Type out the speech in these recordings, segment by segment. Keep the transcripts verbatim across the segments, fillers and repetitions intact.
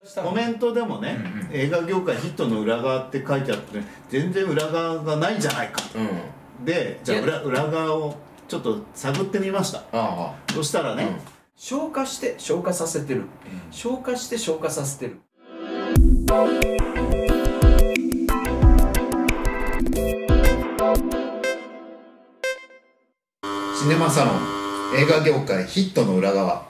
コメントでもね、うんうん、映画業界ヒットの裏側って書いてあって、ね、全然裏側がないじゃないかと、うん、でじゃあ 裏, 裏側をちょっと探ってみました。ああ、そしたらね、うん、 消化して消化させてる、うん、消化して消化させてる。 シネマサロン映画業界ヒットの裏側。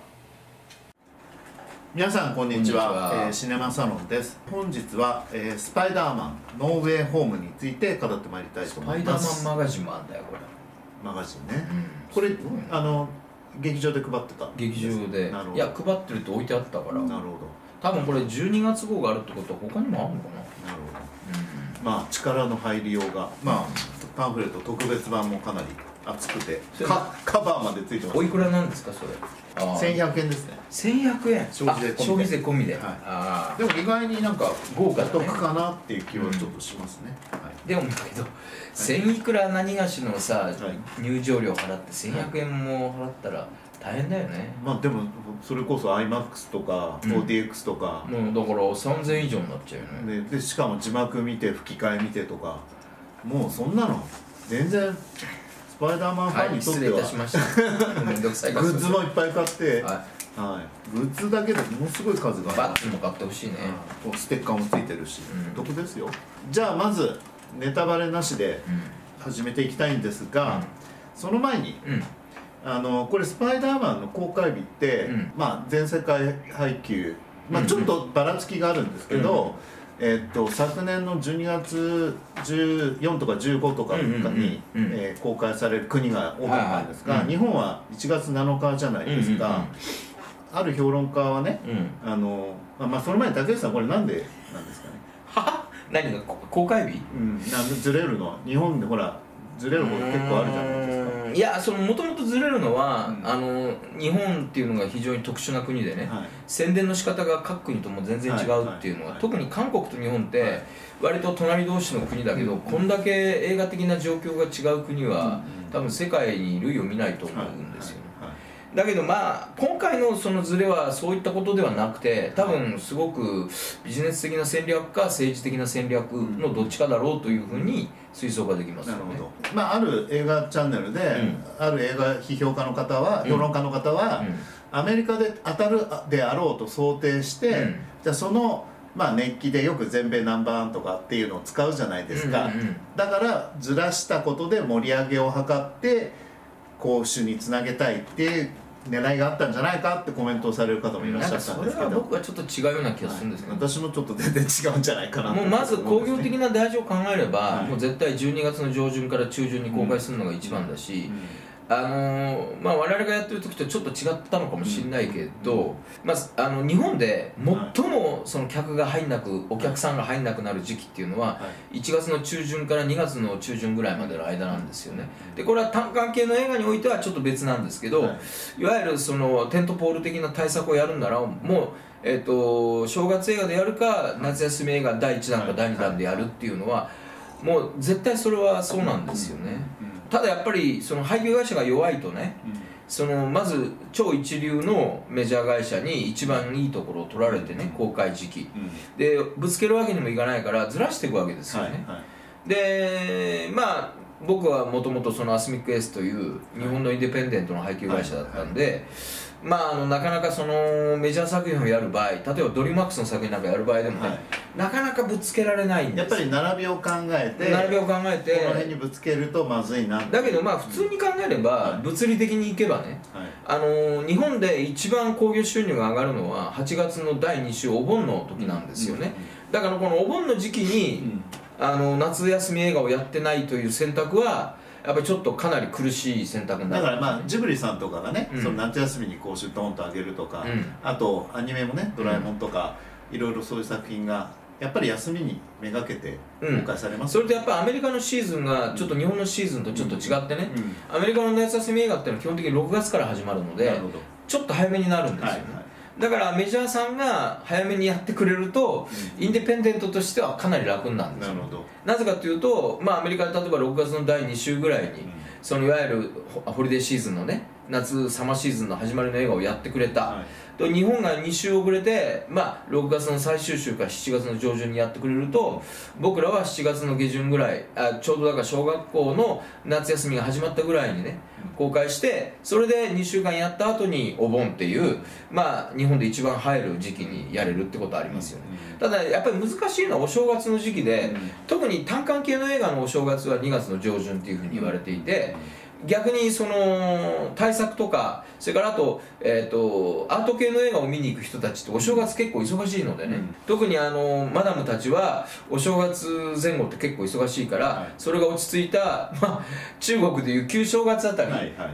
皆さんこんにちは、えー、シネマサロンです。本日は、えー、スパイダーマンノーウェイホームについて語ってまいりたいと思います。 スパイダーマンマガジンもあんだよこれ。 マガジンね、うん、これあの劇場で配ってた。 劇場で、いや配ってるって置いてあったから。 なるほど。 多分これじゅうにがつ号があるってことは他にもあるのかな。なるほど、うん、まあ力の入りようが、まあパンフレット特別版もかなり厚くて カ, カバーまでついてます。 おいくらなんですかそれ。 せんひゃくえんですね。 せんひゃくえん消費税込みで。 はい、あでも意外になんか豪華お得かなっていう気はちょっとしますね、うん、はい、 でもだけどせんいくら何がしのさ、はい、入場料払ってせんひゃくえんも払ったら大変だよね。 まあでもそれこそ アイマックス とか フォーティーエックス とか、 うん、もうだからさんぜんえん以上になっちゃうよね。 で, でしかも字幕見て吹き替え見てとか、もうそんなの全然スパイダーマンファンにとっては、はい、失礼いたしましためんどくさいグッズもいっぱい買って、はい、はい、グッズだけでものすごい数がある。 バッグも買ってほしいね、 うん、ステッカーもついてるし、うん、お得ですよ。じゃあまずネタバレなしで始めていきたいんですが、うん、その前に、うん、あのこれスパイダーマンの公開日って、うん、まあ全世界配給、まあ、ちょっとばらつきがあるんですけど、うんうん、えー、っと昨年のじゅうにがつじゅうよっかとかじゅうごとかに公開される国が多かったんですが、日本はいちがつなのかじゃないですか。うんうんうん、ある評論家はね、うん、あのまあその前に竹内さんこれなんでなんですかね。 は何が公開日、 うん、なんずれるのは日本でほらずれること結構あるじゃないですか。 いや、そのもともとずれるのは、うん、あの日本っていうのが非常に特殊な国でね、はい、宣伝の仕方が各国とも全然違うっていうのは、はいはいはい、特に韓国と日本って割と隣同士の国だけど、はい、こんだけ映画的な状況が違う国は、うん、多分世界に類を見ないと思うんですよね。だけどまあ今回のそのズレはそういったことではなくて、多分すごくビジネス的な戦略か政治的な戦略のどっちかだろうというふうに推測ができますよね。 なるほど。まあある映画チャンネルで、うん、ある映画批評家の方は、評論家の方は、うん、アメリカで当たるであろうと想定して、うん、じゃあそのまあ熱気でよく全米ナンバーワンとかっていうのを使うじゃないですか。だからずらしたことで盛り上げを図って講習につなげたいっていう狙いがあったんじゃないかってコメントをされる方もいらっしゃったんですけど、それは僕はちょっと違うような気がするんですけど、 はい、私もちょっと全然違うんじゃないかなと、 もうまず工業的な大事を考えれば、はい、もう絶対じゅうにがつの上旬から中旬に公開するのが一番だし、うんうん、あのー、まあ我々がやってる時とちょっと違ったのかもしれないけど、うん、まあ、あの日本で最もその客が入んなく、お客さんが入んなくなる時期っていうのは、はい、いちがつの中旬からにがつの中旬ぐらいまでの間なんですよね。でこれは単館系の映画においてはちょっと別なんですけど、はい、いわゆるそのテントポール的な対策をやるならもう、えー、と正月映画でやるか夏休み映画だいいちだんかだいにだんでやるっていうのはもう絶対それはそうなんですよね。ただやっぱりその配給会社が弱いとね、うん、そのまず超一流のメジャー会社に一番いいところを取られてね、公開時期、うん、でぶつけるわけにもいかないからずらしていくわけですよね、はいはい、でまあ僕はもともとそのアスミックエースという日本のインディペンデントの配給会社だったんで、はいはいはい、まあ、あのなかなかそのメジャー作品をやる場合、例えばドリームワークスの作品なんかやる場合でもね、はい、なかなかぶつけられないんです。 やっぱり並びを考えて並びを考えてこの辺にぶつけるとまずいな。 だけどまあ普通に考えれば、うん、物理的にいけばね、はい、あの日本で一番興行収入が上がるのははちがつのだいに週お盆の時なんですよね、うん、だからこのお盆の時期に、うん、あの夏休み映画をやってないという選択はやっぱりちょっとかなり苦しい選択になる。 だからまあジブリさんとかがね、うん、その夏休みに講習ドンと上げるとか、うん、あとアニメもねドラえもんとか、うん、いろいろそういう作品がやっぱり休みにめがけて公開されます、 うん、それとやっぱりアメリカのシーズンがちょっと日本のシーズンとちょっと違ってね、うん、アメリカの夏休み映画っていうのは基本的にろくがつから始まるのでちょっと早めになるんですよね、はいはい、だからメジャーさんが早めにやってくれると、うん、インディペンデントとしてはかなり楽になるんですよ。なるほど。なぜかというと、まあ、アメリカで例えばろくがつのだいに週ぐらいに、うん、そのいわゆるホリデーシーズンのね夏サマーシーズンの始まりの映画をやってくれた、はと日本がに週遅れて、まあ、ろくがつの最終週かしちがつの上旬にやってくれると、僕らはしちがつの下旬ぐらい、あちょうどだから小学校の夏休みが始まったぐらいにね公開して、それでにしゅうかんやった後にお盆っていう、まあ、日本で一番入る時期にやれるってことありますよね。ただやっぱり難しいのはお正月の時期で、特に単館系の映画のお正月はにがつの上旬っていうふうに言われていて、逆にその大作とか、それからあと、えー、とアート系の映画を見に行く人たちってお正月結構忙しいのでね、うん、特にあのマダムたちはお正月前後って結構忙しいから、はい、それが落ち着いた、まあ、中国でいう旧正月あたりに、はいはい、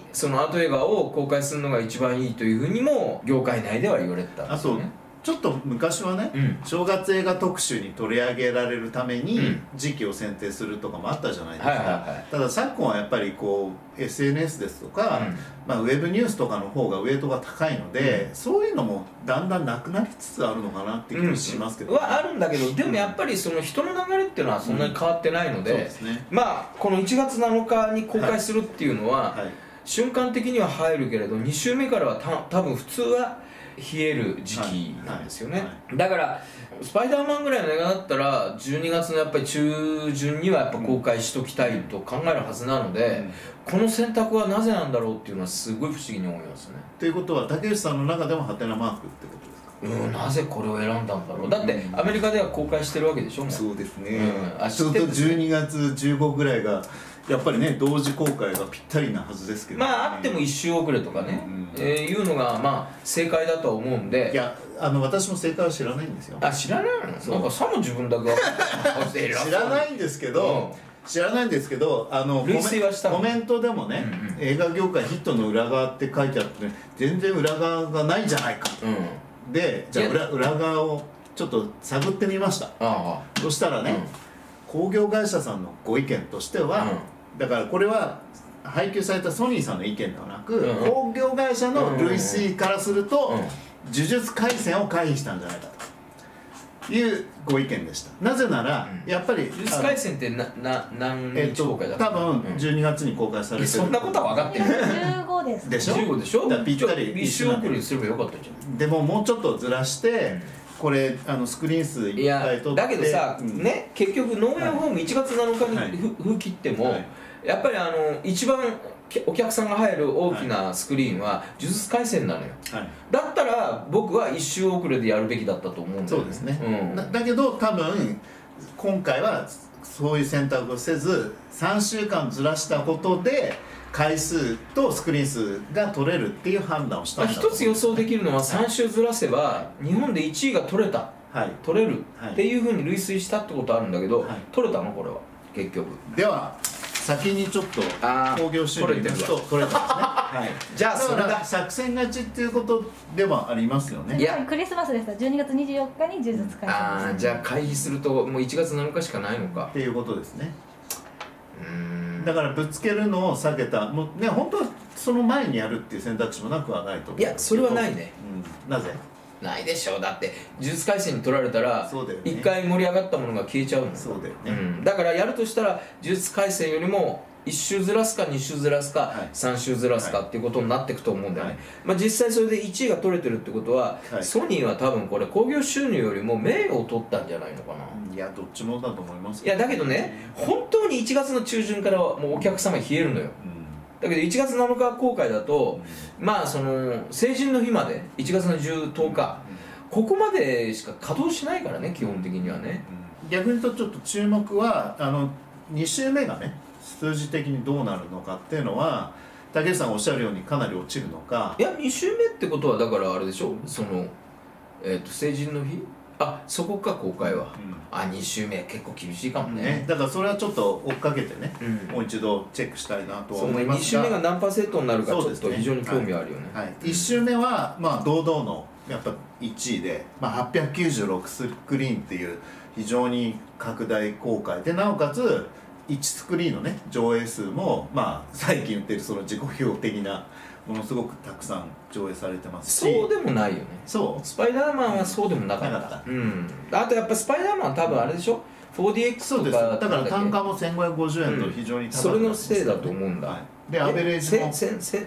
そのアート映画を公開するのが一番いいというふうにも業界内では言われてたんですよね。 ちょっと昔はね、うん、正月映画特集に取り上げられるために時期を選定するとかもあったじゃないですか。ただ昨今はやっぱりこう エスエヌエス ですとか、うん、まあ、ウェブニュースとかの方がウェイトが高いので、うん、そういうのもだんだんなくなりつつあるのかなって気がしますけど、ね、 うん、はあるんだけど、でもやっぱりその人の流れっていうのはそんなに変わってないので、うん、そうですね、まあこのいちがつなのかに公開するっていうのは、はいはい、瞬間的には入るけれどに週目からはた多分普通は冷える時期なんですよね、はいはいはい、だからスパイダーマンぐらいの映画だったらじゅうにがつのやっぱり中旬にはやっぱ公開しときたいと考えるはずなので、うん、この選択はなぜなんだろうっていうのはすごい不思議に思いますね。 ということは竹内さんの中でもハテナマークってことですか。 うん、なぜこれを選んだんだろう。だってアメリカでは公開してるわけでしょ。もうそうですね、うん、ちょうどじゅうにがつじゅうごぐらいがやっぱりね同時公開がぴったりなはずですけど、ね、 まああってもいっ週遅れとかね、うん、えー、いうのがまあ正解だとは思うんで。 いやあの私も正解は知らないんですよ。 あ、知らないの。なんかさも自分だけ知らないんですけど、うん、知らないんですけど、あの類推はしたコメントでもね、うんうん、映画業界ヒットの裏側って書いてあって、ね、全然裏側がないんじゃないか、うん、でじゃあ 裏, 裏側をちょっと探ってみました。ああ、そしたらね、うん、興行会社さんのご意見としては、うん、だからこれは配給されたソニーさんの意見ではなく、うん、興行会社の類推からすると、うんうん、呪術廻戦を回避したんじゃないかというご意見でした。なぜなら、うん、やっぱり呪術廻戦ってなな何日公開だった、 えっと、多分じゅうにがつに公開されてる、 そんなことは分かってる。 じゅうごですでしょ。 じゅうごでしょ。 だぴったり一週遅れにすればよかったじゃん。 でももうちょっとずらして、うん、これあのスクリーン数いっぱい取って、 だけどさ、うん、ね、結局ノーウェイホームいちがつなのかに封切っても、はい、やっぱりあの一番お客さんが入る大きなスクリーンは呪術廻戦なのよ、はい、だったら僕はいっ週遅れでやるべきだったと思うんだよね。 そうですね、うん、だ, だけど多分今回はそういう選択をせずさんしゅうかんずらしたことで回数とスクリーン数が取れるっていう判断をしたんだと思う。 一つ予想できるのはさん週ずらせば日本でいちいが取れた、はい、取れるっていうふうに類推したってことあるんだけど、はい、取れたのこれは結局。 では先にちょっと興行収入見ますと取れたんですね、はい、じゃあそれだ作戦勝ちっていうことではありますよね。 いやクリスマスですからじゅうにがつにじゅうよっかに呪術廻戦。 ああ、じゃあ回避するともういちがつなのかしかないのかっていうことですね。うーん、だからぶつけるのを避けた、もうね本当はその前にやるっていう選択肢もなくはないと思う。 いやそれはないね、 うん、なぜないでしょう。だって呪術廻戦に取られたら一回盛り上がったものが消えちゃうの。 そうだよね、 うん、だからやるとしたら呪術廻戦よりもいっ週ずらすかに週ずらすか、はい、さん週ずらすかっていうことになっていくと思うんだよね、はい、まあ、実際それでいちいが取れてるってことは、はい、ソニーは多分これ興行収入よりも名誉を取ったんじゃないのかな。 いやどっちもだと思いますけど、ね、いやだけどね本当にいちがつの中旬からはもうお客様冷えるのよ、うん、だけどいちがつなのか公開だと、うん、まあその成人の日までいちがつのじゅう、とおか、うん、ここまでしか稼働しないからね基本的にはね、 うん、逆に言うとちょっと注目はあのに週目がね数字的にどうなるのかっていうのは竹内さんがおっしゃるようにかなり落ちるのか。 いやに週目ってことはだからあれでしょ、その、えー、と成人の日、あそこか公開は、うん、あに週目結構厳しいかも ね, ねだからそれはちょっと追っかけてね、うん、もう一度チェックしたいなとは思いますが、に週目が何パーセントになるかちょっと非常に興味あるよね。 はいはい、いち週目はまあ堂々のやっぱいちいで、まあ、はっぴゃくきゅうじゅうろくスクリーンっていう非常に拡大公開で、なおかついちスクリーンのね上映数もまあ最近言ってるその自己評的なものすごくたくさん上映されてますし。 そうでもないよね。 そうスパイダーマンはそうでもなかった、なかった、うん、あとやっぱスパイダーマンは多分あれでしょ、フォーディーエックス とか。 そうです。だから単価もせんごひゃくごじゅうえんと非常に高い、 うん、それのせいだと思うんだ、はい、 でアベレージも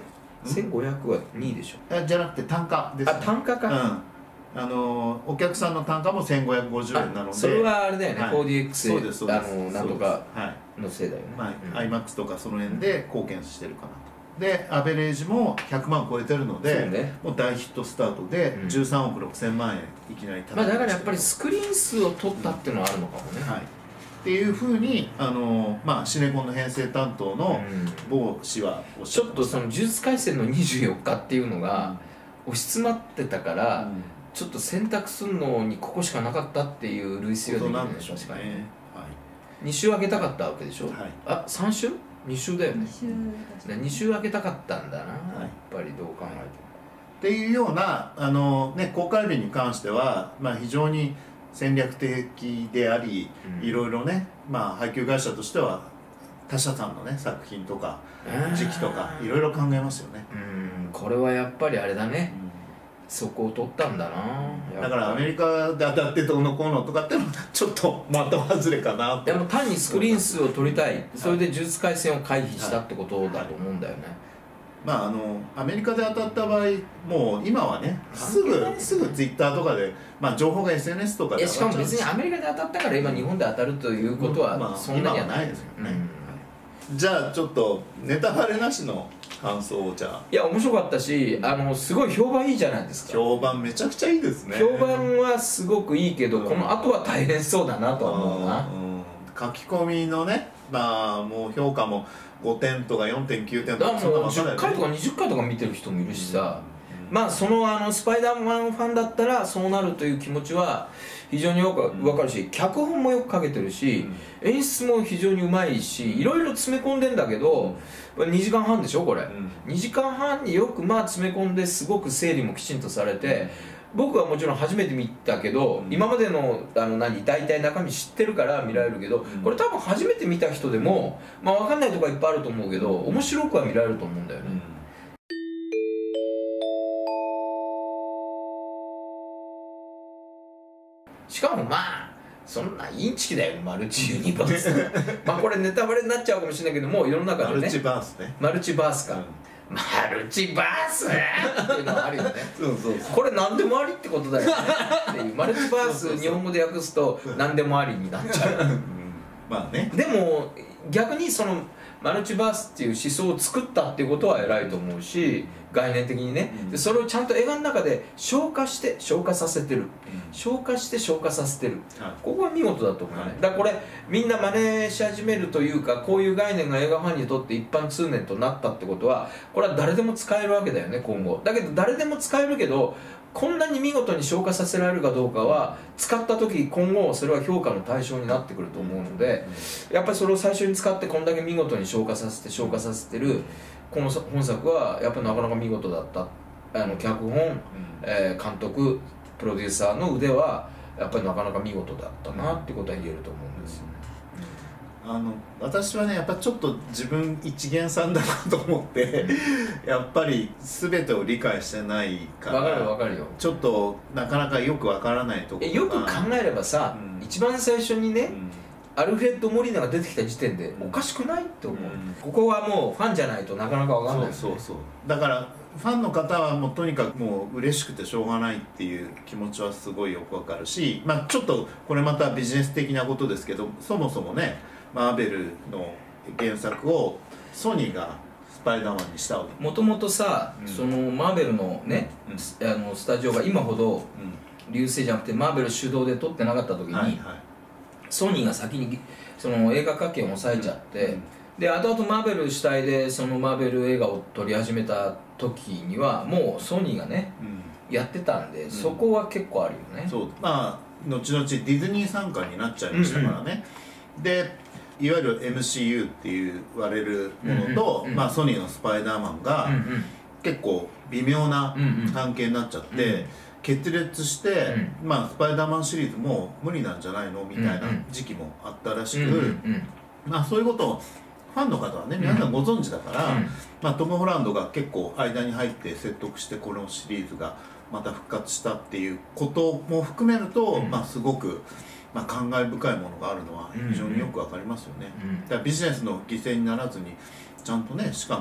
せんごひゃくはにいでしょ。 あじゃなくて単価です、ね、 あ単価か、 うんあのお客さんの単価もせんごひゃくごじゅうえんなので、 それはあれだよね、 はい、 フォーディーエックスそうですそうですあのなんとかのせいだよね、 まあうん、 アイマックス とかその辺で貢献してるかなと。でアベレージもひゃくまん超えてるので、 ね、 もう大ヒットスタートでじゅうさんおくろくせんまんえんいきなりまあだからやっぱりスクリーン数を取ったっていうのはあるのかもね、 うん、はいっていうふうにあの、まあ、シネコンの編成担当の某氏はおっしちょっゃってました。 とその呪術廻戦のにじゅうよっかっていうのが押し詰まってたから、うん、ちょっと選択するのにここしかなかったっていう類推はできないでしょうね。確かにね、はい、に週開けたかったわけでしょ、はい、あさん週に週だよね、に週開けたかったんだな、はい、やっぱりどう考えてもっていうようなあの、ね、公開日に関しては、まあ、非常に戦略的であり、うん、いろいろね、まあ、配給会社としては他社さんのね作品とか時期とかいろいろ考えますよね。 うんこれはやっぱりあれだね、うん、そこを取ったんだな。 だからアメリカで当たってどうのこうのとかってのはちょっと的外れかなと。 でも単にスクリーン数を取りたい、それで呪術廻戦を回避したってことだと思うんだよね、はいはい。 まあ、あのアメリカで当たった場合もう今はねすぐすぐツイッターとかで、まあ、情報が エスエヌエス とかでしかも別にアメリカで当たったから今日本で当たるということはそんなにはないですよね、 うん、じゃあちょっとネタバレなしの感想をじゃあ。 いや面白かったしあのすごい評判いいじゃないですか。 評判めちゃくちゃいいですね。 評判はすごくいいけど、うん、この後は大変そうだなとは思うな、うん、 書き込みのねまあもう評価もごてんとか よんてんきゅうてんとかだからもうじゅっかいとかにじゅっかいとか見てる人もいるしさ、うん、まあそのあのスパイダーマンファンだったらそうなるという気持ちは非常によく分かるし、うん、脚本もよく書けてるし、うん、演出も非常にうまいしいろいろ詰め込んでんだけど、うん、にじかんはんでしょこれ、うん、にじかんはんによくまあ詰め込んですごく整理もきちんとされて、僕はもちろん初めて見たけど、うん、今までのあの何大体中身知ってるから見られるけど、うん、これ多分初めて見た人でも、まあ、分かんないところはいっぱいあると思うけど面白くは見られると思うんだよね、うん、しかもまあそんなインチキだよねマルチユニバースまあこれネタバレになっちゃうかもしれないけどもう世の中でねマルチバースねマルチバースか、うんマルチバースっていうのはあるよねそうそうそうこれ何でもありってことだよねっていうマルチバース日本語で訳すと何でもありになっちゃう、うん、 まあねでも逆にそのマルチバースっていう思想を作ったっていうことは偉いと思うし概念的にね、うん、でそれをちゃんと映画の中で消化して消化させてる、うん、消化して消化させてる、はい、ここは見事だと思うね、はい、だからこれみんな真似し始めるというかこういう概念が映画ファンにとって一般通念となったってことはこれは誰でも使えるわけだよね今後だけど誰でも使えるけどこんなに見事に消化させられるかどうかは使った時今後それは評価の対象になってくると思うのでやっぱりそれを最初に使ってこんだけ見事に消化させて消化させてるこの本作はやっぱりなかなか見事だったあの脚本、えー、監督プロデューサーの腕はやっぱりなかなか見事だったなってことは言えると思うんですよね。 あの私はねやっぱちょっと自分一元さんだなと思ってやっぱり全てを理解してないから分かる分かるよちょっとなかなかよく分からないところがよく考えればさ、うん、一番最初にね、うん、アルフレッド・モリーナが出てきた時点でおかしくないって思う、うん、ここはもうファンじゃないとなかなか分かんない、ね、 そうそうそうだからファンの方はもうとにかくもう嬉しくてしょうがないっていう気持ちはすごいよく分かるし、まあ、ちょっとこれまたビジネス的なことですけどそもそもねマーベルの原作をソニーがスパイダーマンにしたわけもともとさ、うん、そのマーベルのね、うん、あのスタジオが今ほど流星じゃなくてマーベル主導で撮ってなかった時に、はいはい、ソニーが先にその映画化権を抑えちゃって、うん、で後々マーベル主体でそのマーベル映画を撮り始めた時にはもうソニーがね、うん、やってたんで、うん、そこは結構あるよね。 そうまあ後々ディズニー傘下になっちゃいましたからね、うんうん、でいわゆる エムシーユー って言われるものと、うんうんまあ、ソニーのスパイダーマンが結構微妙な関係になっちゃって、うんうん、決裂して、うんまあ、スパイダーマンシリーズも無理なんじゃないのみたいな時期もあったらしく、うんうんまあ、そういうことをファンの方はね皆さんご存知だから、うんまあ、トム・ホランドが結構間に入って説得してこのシリーズがまた復活したっていうことも含めると、うんまあ、すごくまあ、感慨深いものがあるのは非常によくわかりますよね、うんうん、だからビジネスの犠牲にならずにちゃんとねしかも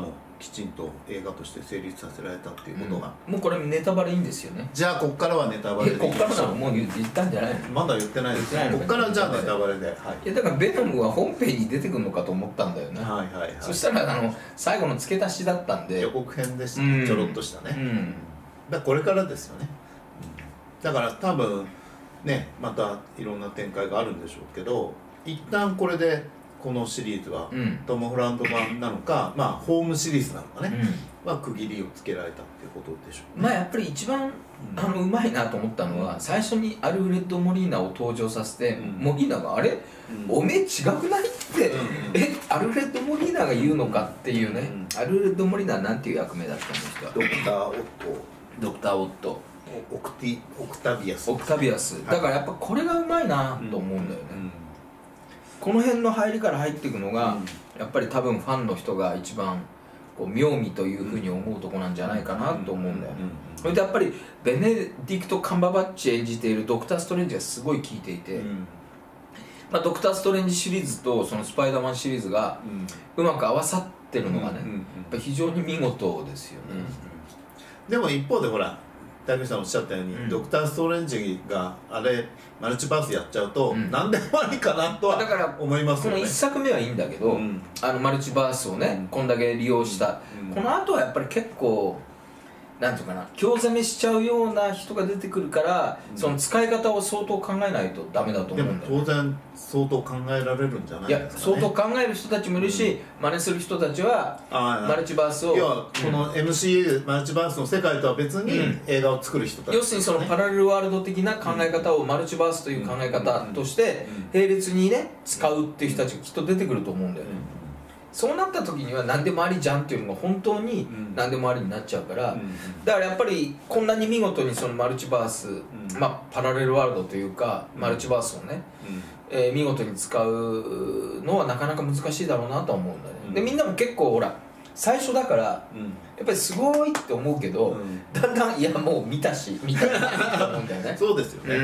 きちんと映画として成立させられたっていうことが、 うん、もうこれネタバレいいんですよね。 じゃあこっからはネタバレでこっからならもう言ったんじゃないの？ まだ言ってないです。こっからじゃあネタバレで、はい、 いやだからベノムは本編に出てくるのかと思ったんだよね。 はいはいはい。 そしたらあの最後の付け足しだったんで、 予告編でしたね、うん、ちょろっとしたね、うん、だからこれからですよね、うん、だから多分ねまたいろんな展開があるんでしょうけど、一旦これでこのシリーズは、うん、トム・ホランド版なのか、まあホームシリーズなのかね、うん、は区切りをつけられたっていうことでしょう、ね、 まあやっぱり一番、うん、あのうまいなと思ったのは、最初にアルフレッド・モリーナを登場させて、うん、モリーナがあれ、うん、おめえ違くないって、うん、えアルフレッド・モリーナが言うのかっていうね、うん、アルフレッド・モリーナはなんていう役目だったんですか？ ドクター・オットドクター・オットオクティオクタビアスオクタビアスだからやっぱこれがうまいなと思うんだよね、うんうん、この辺の入りから入っていくのが、うん、やっぱり多分ファンの人が一番こう妙味というふうに思うとこなんじゃないかなと思うんだよね。それでやっぱりベネディクト・カンバーバッチ演じているドクター・ストレンジがすごい効いていて、うん、まあ、ドクター・ストレンジシリーズとそのスパイダーマンシリーズがうまく合わさってるのがね、やっぱ非常に見事ですよね、うんうん、 でも一方でほら竹内さんおっしゃったように、うん、ドクター・ストレンジがあれマルチバースやっちゃうと、うん、何でもありかなとは思いますよね。 このいっさくめはいいんだけど、うん、あのマルチバースをね、うん、こんだけ利用した、うん、この後はやっぱり結構なんていうかな、興ざめしちゃうような人が出てくるから、うん、その使い方を相当考えないとダメだと思うんだよ、ね、 でも当然相当考えられるんじゃないですかね。いや相当考える人たちもいるし、うん、真似する人たちはマルチバースを、 要はこの エムシーユー、うん、マルチバースの世界とは別に映画を作る人たち、ね、 要するにそのパラレルワールド的な考え方をマルチバースという考え方として並列にね使うっていう人たちがきっと出てくると思うんだよね、うん、そうなった時には何でもありじゃんっていうのが本当に何でもありになっちゃうから、うん、だからやっぱりこんなに見事にそのマルチバース、うん、まあパラレルワールドというかマルチバースをね、うん、えー、見事に使うのはなかなか難しいだろうなとは思うんだね、うん、でみんなも結構ほら最初だから、うん、やっぱりすごいって思うけど、うん、だんだんいやもう見たしみたいなと思うんだよね。 そうですよね、うん、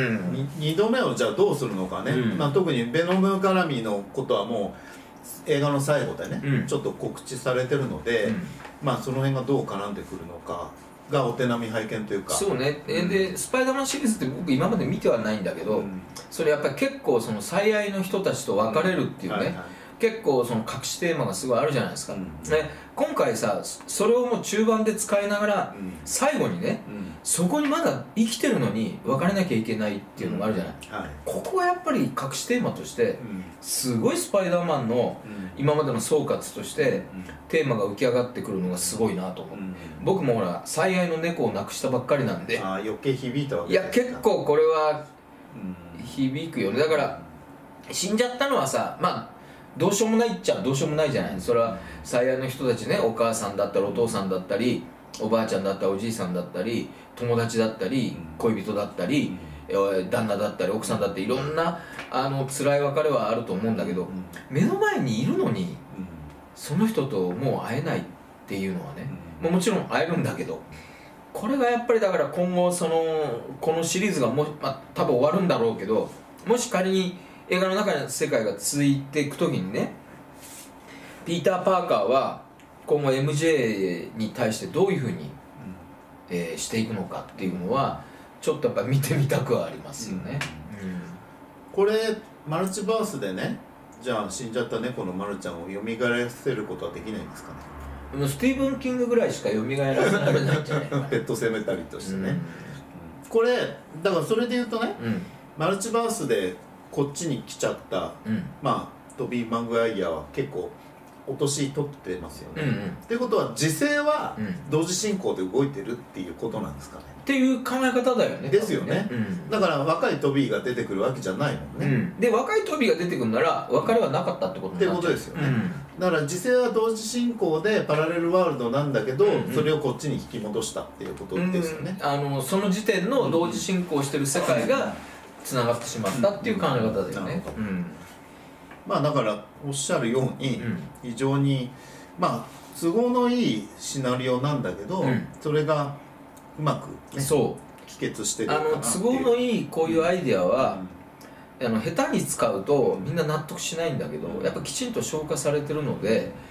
にどめをじゃあどうするのかね、うん、まあ、特にベノム絡みのことはもう映画の最後でね、うん、ちょっと告知されてるので、うん、まあその辺がどう絡んでくるのかがお手並み拝見というか。 そうね、うん、でスパイダーマンシリーズって僕今まで見てはないんだけど、うん、それやっぱり結構その最愛の人たちと別れるっていうね、うん、はいはい、結構その隠しテーマがすごいあるじゃないですか、うん、ね、今回さそれをもう中盤で使いながら、うん、最後にね、うん、そこにまだ生きてるのに別れなきゃいけないっていうのがあるじゃない、うん、はい、ここがやっぱり隠しテーマとしてすごいスパイダーマンの今までの総括としてテーマが浮き上がってくるのがすごいなと思う、うん、僕もほら最愛の猫を亡くしたばっかりなんで、 あ、余計響いたわけですか。いや結構これは響くよね。だから死んじゃったのはさ、まあどうしようもないっちゃどうしようもないじゃない。それは最愛の人たちね、お母さんだったりお父さんだったりおばあちゃんだったりおじいさんだったり友達だったり恋人だったり旦那だったり奥さんだっていろんなあの辛い別れはあると思うんだけど、目の前にいるのにその人ともう会えないっていうのはね、もちろん会えるんだけど、これがやっぱりだから今後そのこのシリーズがも、まあ、多分終わるんだろうけど、もし仮に映画の中の世界が続いていくときにね、ピーター・パーカーは今後 エムジェー に対してどういうふうに、うん、えー、していくのかっていうのはちょっとやっぱ見てみたくはありますよね、うんうん、 これマルチバースでね、じゃあ死んじゃった猫のまるちゃんを蘇らせることはできないんですかね。 スティーブン・キングぐらいしか蘇らせられないんじゃないかなペットセメタリーとしてね、うん、これだからそれで言うとね、うん、マルチバースでこっちに来ちゃった、うん、まあトビー・マグワイアは結構お年取ってますよね、うんうん、っていうことは時勢は同時進行で動いてるっていうことなんですかね、 っていう考え方だよね。 ですよね、 うん、 だから若いトビーが出てくるわけじゃないもんね、うん、 で若いトビーが出てくるなら別れはなかったってことになっちゃうってことですよね、うん、だから時勢は同時進行でパラレルワールドなんだけど、うんうん、それをこっちに引き戻したっていうことですよね、 うん、あのその時点の同時進行してる世界がつながってしまったっていう考え方だよね、うんうん、まあだからおっしゃるように非常にまあ都合のいいシナリオなんだけど、うん、それがうまく、ね、そう帰結してるかなっていう。あの都合のいいこういうアイデアは、うん、あの下手に使うとみんな納得しないんだけど、うん、やっぱきちんと消化されてるので、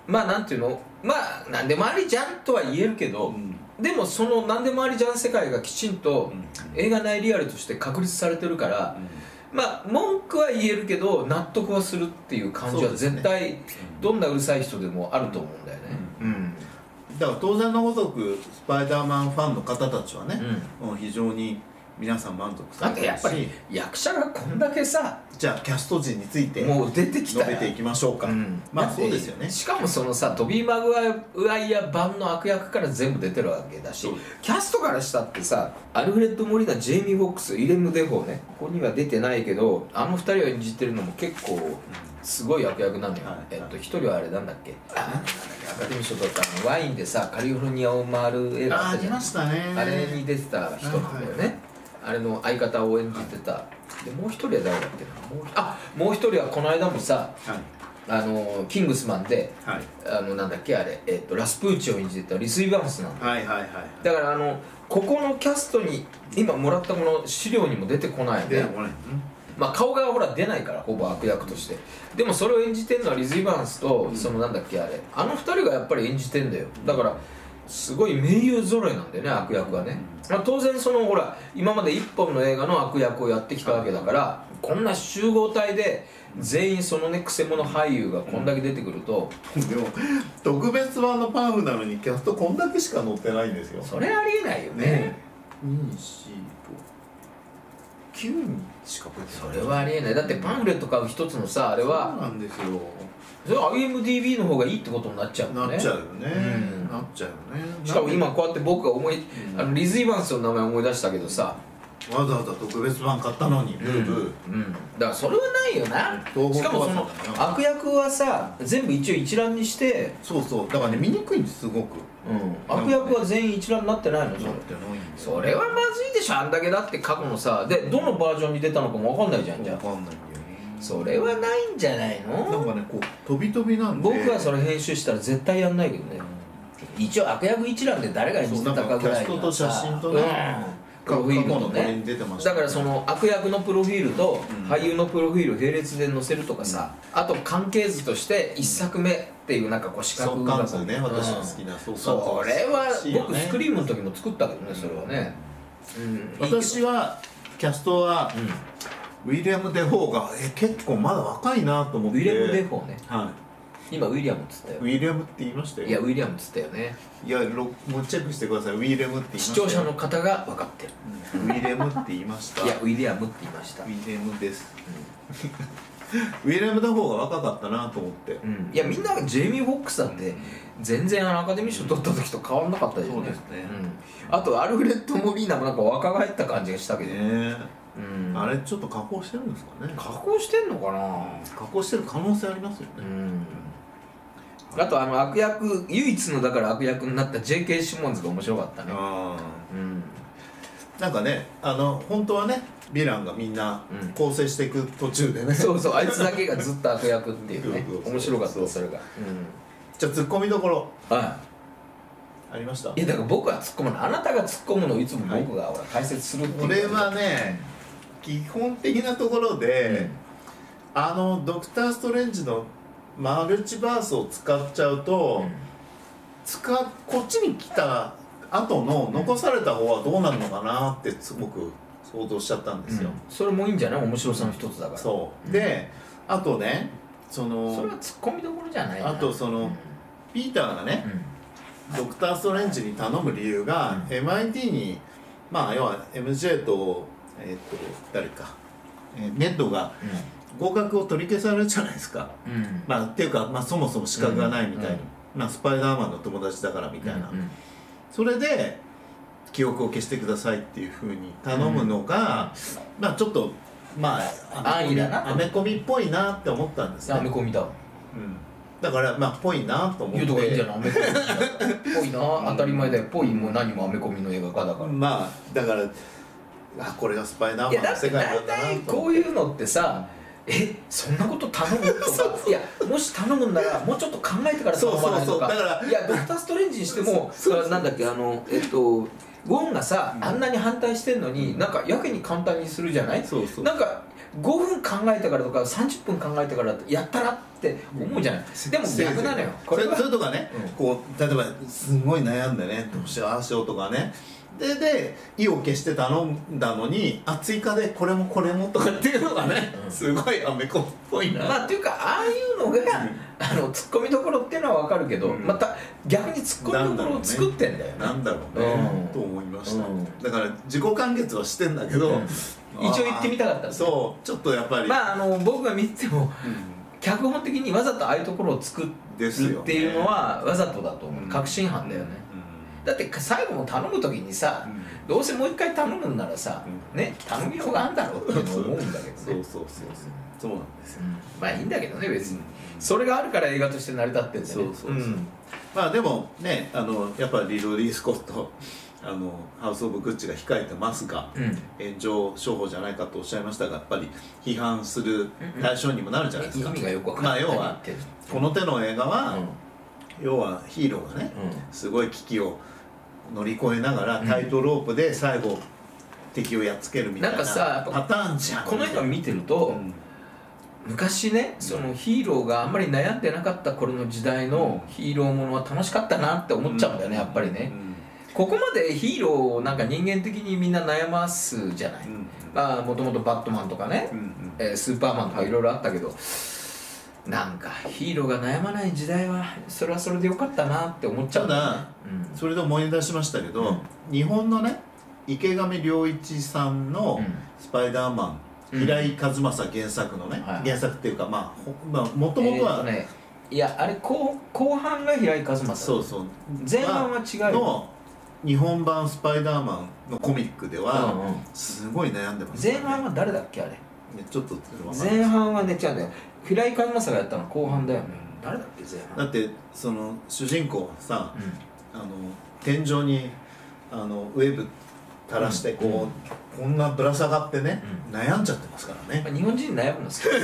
まあなんていうの、まあ何でもありじゃんとは言えるけど、うん、でもその何でもありじゃん世界がきちんと映画内リアルとして確立されてるから、うん、まあ文句は言えるけど納得はするっていう感じは絶対どんなうるさい人でもあると思うんだよね。うん、うんだから当然のごとくスパイダーマンファンの方たちはね、うん、もう非常に皆さん満足されてるし、 やっぱり役者がこんだけさ、 じゃあキャスト陣についてもう出てきた述べていきましょうか、うん、まあそうですよね。 しかもそのさトビー・マグワイア版の悪役から全部出てるわけだし、キャストからしたってさ、アルフレッド・モリナ、ジェイミー・フォックス、イレム・デフォーね、ここには出てないけどあのふたりを演じてるのも結構すごい悪役なのよ、はい、えっと、一人はあれなんだっけ、あなんだっけ、アカデミー賞取ったあのワインでさカリフォルニアを回る映画あったじゃん。 あ, ありましたね。 あれに出てた人なんだよね、はいはい、あれの相方を演じてた、はい、でもう一人は誰だっけな、もうあもう一人はこの間もさ、はい、あのキングスマンで、はい、あのなんだっけあれ、えっと、ラスプーチを演じてたリス・イヴァンスなんだ、 はいはいはい、 だからあのここのキャストに今もらったこの資料にも出てこないね、まあ顔がほら出ないからほぼ悪役として、でもそれを演じてるのはリズ・イヴァンスと、うん、そのなんだっけあれあのふたりがやっぱり演じてんだよ。だからすごい名優揃いなんだよね、悪役はね、まあ、当然そのほら今まで一本の映画の悪役をやってきたわけだから、こんな集合体で全員そのねくせ者俳優がこんだけ出てくると、 でも特別版のパンフなのにキャストこんだけしか載ってないんですよ。 それありえないよね。 ねに、よん、きゅうにんしか出てない。 それはありえない。だってパンフレット買う一つのさあれはそうなんですよ。 それは アイエムディービー の方がいいってことになっちゃうもんね。 なっちゃうよね、うん、なっちゃうよね。 しかも今こうやって僕が思い、うん、あのリズ・イヴァンスの名前思い出したけどさ、 わざわざ特別版買ったのにブーブー、 うんうん、だからそれはないよな。しかもその悪役はさ全部一応一覧にして、 そうそうだからね見にくいんですすごく、 うん、悪役は全員一覧になってないの。それそれはまずいでしょ。あんだけだって過去のさでどのバージョンに出たのかも分かんないじゃん。じゃあ分かんないんだよね。 それはないんじゃないの。 なんかねこう飛び飛びなんで僕はそれ編集したら絶対やんないけどね、うん、一応悪役一覧で誰が演じてたかぐらいのさ、キャストと写真とね、うんプロフィールとね、だからその悪役のプロフィールと俳優のプロフィールを並列で載せるとかさ、あと関係図としていっさくめっていうなんかこう四角が相関図ね、私の好きな相関図。 それは僕スクリームの時も作ったけどね、それはね。 私はキャストはウィリアム・デフォーがえ結構まだ若いなと思って。 ウィリアム・デフォーね。 はい。 今ウィリアムっつったよ。 ウィリアムって言いましたよ。 いやウィリアムっつったよね。 いやもうチェックしてください。ウィリアムって言いましたよ。 視聴者の方が分かってる、 うん、ウィリアムって言いました。 いやウィリアムって言いました。 ウィリアムです、うん、ウィリアムの方が若かったなと思って、 うん、いやみんながジェイミー・フォックスだって全然あのアカデミー賞取った時と変わんなかったじゃんね。 そうですね、 うん、あとアルフレッド・モリーナもなんか若返った感じがしたけどね。うん、あれちょっと加工してるんですかね。 加工してんのかな。 加工してる可能性ありますよね。 うんあとあの悪役唯一のだから悪役になった ジェイケー シモンズが面白かったね。あ、 うん、なんかねあの本当はねヴィランがみんな構成していく途中でね、うん、 そうそうあいつだけがずっと悪役っていうね面白かったそれが、うん、 じゃあツッコミどころはいありました。 いやだから僕は突っ込むのあなたが突っ込むのをいつも僕が、はい、解説するっていう。 これはね基本的なところで、うん、あのドクター・ストレンジのマルチバースを使っちゃうと、うん、使こっちに来た後の残された方はどうなるのかなってすごく想像しちゃったんですよ、うん、 それもいいんじゃない面白さの一つだから。 そう、うん、であとねそのそれはツッコミどころじゃないな。 あとその、うん、ピーターがね、うん、ドクター・ストレンジに頼む理由が、うん、エムアイティー にまあ要は エムジェー とえっ、ー、と誰か、えー、ネットが、うん合格を取り消されるじゃないですか、うん、まあっていうか、まあ、そもそも資格がないみたいな、うんうんまあ、スパイダーマンの友達だからみたいな、うんうん、それで記憶を消してくださいっていうふうに頼むのが、うん、まあちょっとまあ安易だなアメコミっぽいなって思ったんですね。 アメコミだ、うん、 だからまあぽいなと思って。 言うとかいいんじゃないアメコミだぽいな当たり前だよ。ぽいも何もアメコミの映画化だから。 まあだからあこれがスパイダーマンの世界なんだなと思って。 いやだって大体こういうのってさえそんなこと頼むとかいやもし頼むんならもうちょっと考えてから頼まないとか。いやドクター・ストレンジにしてもなんだっけあのえっとゴーンがさ、 うん、 あんなに反対してんのになんかやけに簡単にするじゃない。 そうそう、 なんかごふん考えてからとかさんじゅっぷん考えてからやったらって思うじゃない、うん、でも逆なのよこれは。それとかね、 うん、 こう例えばすごい悩んでねどうしようああしようとかね、でで意を決して頼んだのにあ追加でこれもこれもとかっていうのがね、うん、すごいアメコミっぽいな。 まあっていうかああいうのが、うん、あのツッコミどころっていうのは分かるけど、うん、また逆にツッコミどころを作ってんだよね。 なんだろうね、うん、と思いました、うん、だから自己完結はしてんだけど、うん、 一応言ってみたかったんですね。 そうちょっとやっぱりまああの僕が見ても、うん、脚本的にわざとああいうところを作るっていうのはわざとだと思う、確信犯だよね、うん、だって最後も頼む時にさ、うんどうせもう一回頼むんならさ、うん、ね頼みようがあんだろうって思うんだけどね。 そうそうそうそうそうなんですよ、うん、 まあいいんだけどね別に、うん、それがあるから映画として成り立ってるんだよね。 そうそうそう、うん、まあでもねあのやっぱりリドリー・スコットあのハウス・オブ・グッチが控えてますが、うん、炎上商法じゃないかとおっしゃいましたがやっぱり批判する対象にもなるじゃないですか、 うんうん、意味がよくわかんない。 まあ要はこの手の映画は、うん、要はヒーローがね、うん、すごい危機を乗り越えながらタイトロープで最後、うん、敵をやっつけるみたいなパターンじゃん。 この映画見てると、うん、昔ねそのヒーローがあんまり悩んでなかった頃の時代のヒーローものは楽しかったなって思っちゃうんだよね、やっぱりね、うん、ここまでヒーローをなんか人間的にみんな悩ますじゃない、うん、まあもともとバットマンとかね、うんうんえー、スーパーマンとかいろいろあったけど、なんかヒーローが悩まない時代はそれはそれでよかったなって思っちゃうんだよね。 ただ、うん、それで思い出しましたけど、うん、日本のね池上良一さんの「スパイダーマン」うん、平井和正原作のね、うん、原作っていうかまあもともとは、 えーね、いやあれ 後, 後半が平井和正。 そうそう前半は違うよ、 の日本版スパイダーマンのコミックではすごい悩んでます、 ね、前半は誰だっけあれ、ね、 ちょっと前半はね違うんだよ、平井和正がやったの後半だよね、うん、誰だっけ前半。 だってその主人公さ、うん、あの天井にあのウェブ垂らしてこう、うん、こんなぶら下がってね、うん、悩んじゃってますからね、 まあ、日本人悩むんですけど、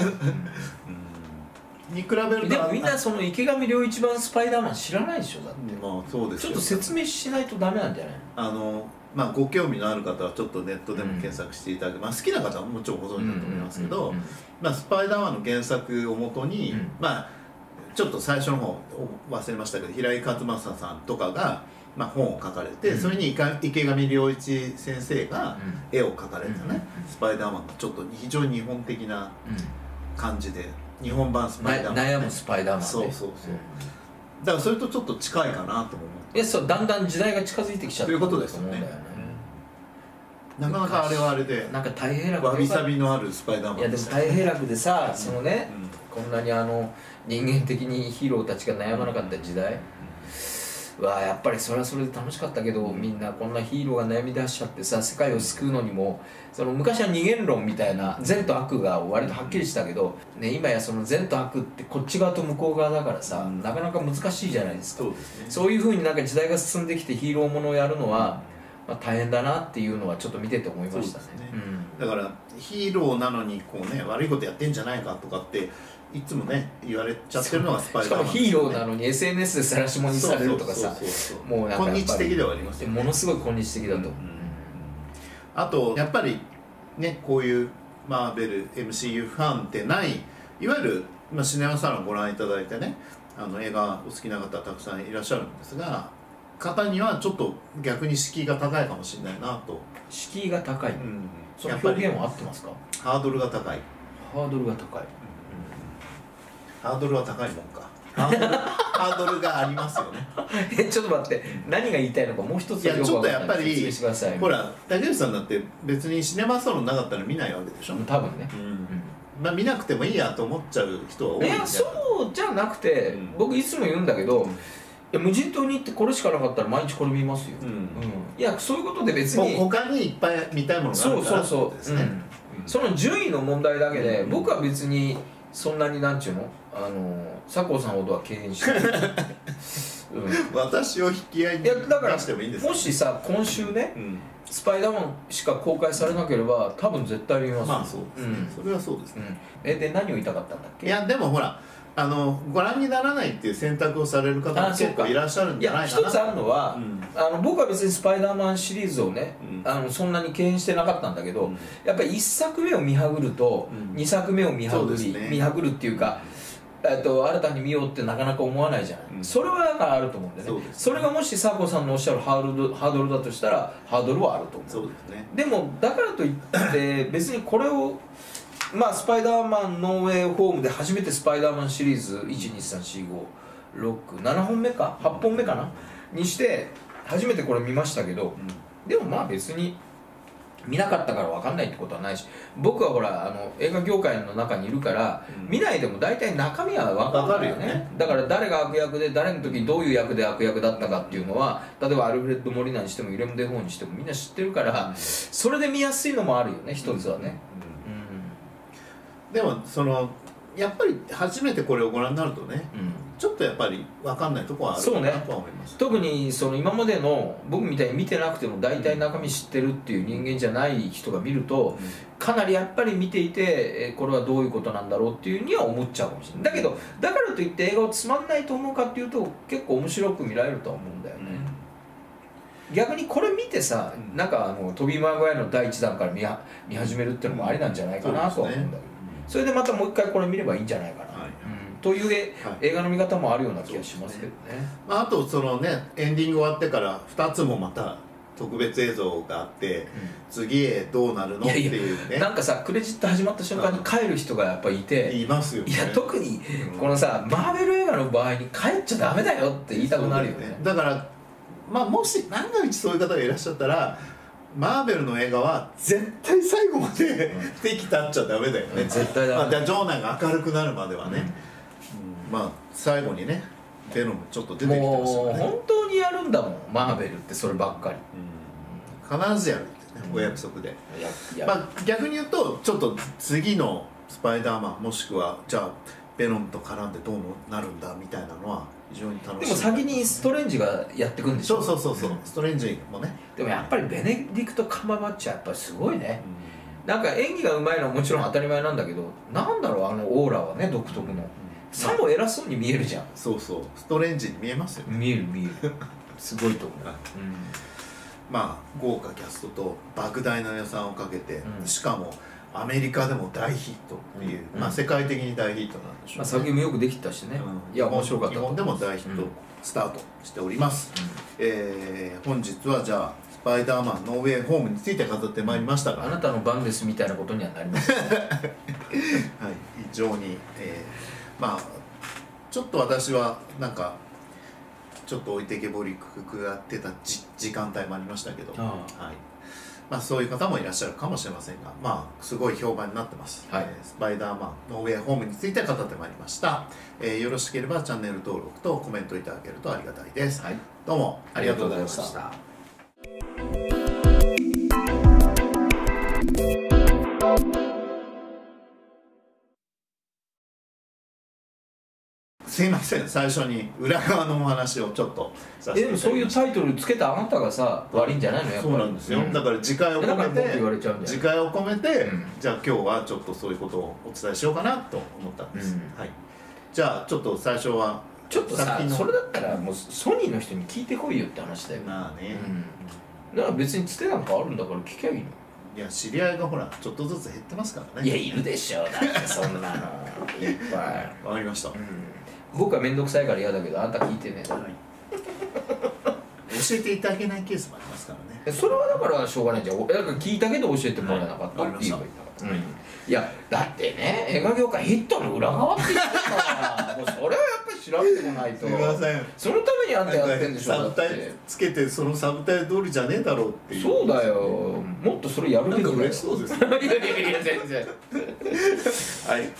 うん、に比べるとでもみんなその池上良一版スパイダーマン知らないでしょだって、 まあそうですちょっと説明しないとダメなんじゃない。 あのまあ、ご興味のある方はちょっとネットでも検索していただけ、うんまあ、好きな方はもちろんご存知だと思いますけど、まあ、スパイダーマンの原作をもとに、うん、まあちょっと最初の方忘れましたけど平井和正さんとかが、まあ、本を書かれて、うん、それに池上良一先生が絵を描かれたね、うん、スパイダーマンがちょっと非常に日本的な感じで日本版スパイダーマン、 ね、悩むスパイダーマン、ね、 そうそうそう、うん、だからそれとちょっと近いかなとも思って、 いやそうだんだん時代が近づいてきちゃったということですよね。なかなかあれはあれでなんか太平楽わびさびのあるスパイダーマン。 いやでも太平楽でさ、そのね、うん、こんなにあの人間的にヒーローたちが悩まなかった時代はやっぱりそれはそれで楽しかったけど、みんなこんなヒーローが悩み出しちゃってさ世界を救うのにもその昔は二元論みたいな善と悪が割とはっきりしたけど、ね、今やその善と悪ってこっち側と向こう側だからさ、なかなか難しいじゃないですか。 そうですね、 そういう風になんか時代が進んできてヒーローものをやるのはまあ、大変だなっていうのはちょっと見てて思いましたね。 うん、だからヒーローなのにこう、ね、悪いことやってんじゃないかとかっていつもね言われちゃってるのがスパイダーマン、ね、 しかもヒーローなのに エスエヌエス で晒し者にされるとかさ、 もうなんか今日的ではありますよね。 ものすごい今日的だと、うんうん、 あとやっぱりねこういうマーベル エムシーユー ファンってないいわゆる、まあ、シネマサロンご覧いただいてねあの映画お好きな方たくさんいらっしゃるんですが、方にはちょっと逆に敷居が高いかもしれないなと。 敷居が高い、うん、その表現は合ってますか。 ハードルが高い。 ハードルが高い、うん、 ハードルは高いもんか。ハードルハードルがありますよね。 えちょっと待って、何が言いたいのかもう一ついやちょっとやっぱり説明してください。 ほら竹内さんだって別にシネマサロンなかったら見ないわけでしょ。 多分ね、 うんうんまあ、見なくてもいいやと思っちゃう人は多いんじゃない。 いやそうじゃなくて、うん、僕いつも言うんだけど、うんいや無人島に行ってこれしかなかったら毎日これ見ますよ、うんうん、いやそういうことで別に他にいっぱい見たいものがあるからそうそうそう、うんうん、その順位の問題だけで、うん、僕は別にそんなになんちゅうのあの佐藤さんほどは敬遠してない私を引き合いに出してもいいんですか。 もしさ今週ね、 うん、 スパイダーマンしか公開されなければ多分絶対見ますよ。 まあそうですね、うん、それはそうですね、 うん、えで何を言いたかったんだっけ。 いやでもほらあのご覧にならないっていう選択をされる方も結構いらっしゃるんじゃないかな。 いや一つあるのは、うん、あの僕は別にスパイダーマンシリーズをね、うん、あのそんなに敬遠してなかったんだけど、うん、やっぱりいっさくめを見はぐると、うん、にさくめを見はぐり、ね、見はぐるっていうか、えっと新たに見ようってなかなか思わないじゃない、うん、それはだからあると思うんでね。そうですね。それがもし佐藤さんのおっしゃるハードル、ハードルだとしたらハードルはあると思う。 そうですね。 でもだからといって別にこれをまあスパイダーマンノーウェイホームで初めてスパイダーマンシリーズいちにさんしごろくななほんめかはっぽんめかなにして初めてこれ見ましたけど、うん、でもまあ別に見なかったから分かんないってことはないし、僕はほらあの映画業界の中にいるから、うん、見ないでも大体中身は分かるよね。ねだから誰が悪役で誰の時にどういう役で悪役だったかっていうのは、例えばアルフレッド・モリナにしてもイレム・デ・フォーにしてもみんな知ってるから、うん、それで見やすいのもあるよね一つはね。 でもそのやっぱり初めてこれをご覧になるとね、うん、ちょっとやっぱり分かんないところはあるかなとは思います。 そうね、特にその今までの僕みたいに見てなくても大体中身知ってるっていう人間じゃない人が見ると、うん、かなりやっぱり見ていてこれはどういうことなんだろうっていうには思っちゃうかもしれない。だけどだからといって映画をつまんないと思うかっていうと結構面白く見られるとは思うんだよね、うん、逆にこれ見てさ、なんかあのトビー・マグワイアのだいいちだんから 見, は見始めるっていうのもありなんじゃないかなとは思うんだけど、それでまたもう一回これ見ればいいんじゃないかな、はい、うん、というえ、はい、映画の見方もあるような気がしますけどね。 まあ、あとそのねエンディング終わってからふたつもまた特別映像があって、うん、次へどうなるのっていうね。 なんかさクレジット始まった瞬間に帰る人がやっぱりいていますよね。 いや特にこのさ、うん、マーベル映画の場合に帰っちゃダメだよって言いたくなるよね。 ねだからまあもし万が一そういう方がいらっしゃったらマーベルの映画は絶対最後まで敵立っちゃダメだよね、うん、絶対ダメ、まあ、場内が明るくなるまではね、うん、まあ最後にねベノムちょっと出てきてほしいよね。 もう本当にやるんだもんマーベルってそればっかり、 うん、必ずやるってね、お約束で、まあ、逆に言うとちょっと次のスパイダーマンもしくはじゃあベノムと絡んでどうなるんだみたいなのは非常に楽しい。 でも先にストレンジがやってくんでしょ。 そうそうそうそう、うん、ストレンジもね。 でもやっぱりベネディクト・カンバーバッチはやっぱりすごいね、うん、なんか演技がうまいのはもちろん当たり前なんだけど、なんだろうあのオーラはね独特の、うん、さも偉そうに見えるじゃん。 そうそうストレンジに見えますよね。 見える見えるすごいと思う、うん、 まあ豪華キャストと莫大な予算をかけて、うん、しかもアメリカでも大ヒットっていう、うん、まあ世界的に大ヒットなんでしょうね。まあ、作品もよくできたしね、うん、いや面白かった。 日本でも大ヒットスタートしております、うん、えー、本日はじゃあスパイダーマンノーウェイホームについて語ってまいりましたが、 あなたの番ですみたいなことにはなりますはい、 非常に、えー、まあちょっと私はなんかちょっと置いてけぼりくがってたじ時間帯もありましたけど、はい、まあ、そういう方もいらっしゃるかもしれませんが、まあ、すごい評判になってます、はい、えー、スパイダーマンノーウェイホームについて語ってまいりました、えー、よろしければチャンネル登録とコメントいただけるとありがたいです、はい、どうもありがとうございました。すいません、最初に裏側のお話をちょっとさせていただきました。 えでもそういうタイトルつけたあなたがさ悪いんじゃないの。やっぱりそうなんですよ、うん、だから自戒を込めて自戒を込めて、うん、じゃあ今日はちょっとそういうことをお伝えしようかなと思ったんです、うん、はい、じゃあちょっと最初はちょっとさそれだったらもうソニーの人に聞いてこいよって話だよ。 まあね、 うん、だから別につてなんかあるんだから聞きゃいいの。 いや知り合いがほらちょっとずつ減ってますからね。 いやいるでしょだってそんなのいっぱい。 わかりました、うん、 僕は面倒くさいから嫌だけどあんた聞いてね、はい、 教えていただけないケースもありますからね。 それはだからしょうがないじゃん。だから聞いたけど教えてもらえなかったって言えばいいんだから、うん、いやだってね映画業界ヒットの裏側って言ってるからもうそれはやっぱり調べてこないと。 すみません、 そのためにあんたやってんでしょ。 サブタイトルつけてそのサブタイトル通りじゃねえだろうっていう。 そうだよ、もっとそれやるべきだよ。 なんか嬉しそうですねいやいやいや全然はい。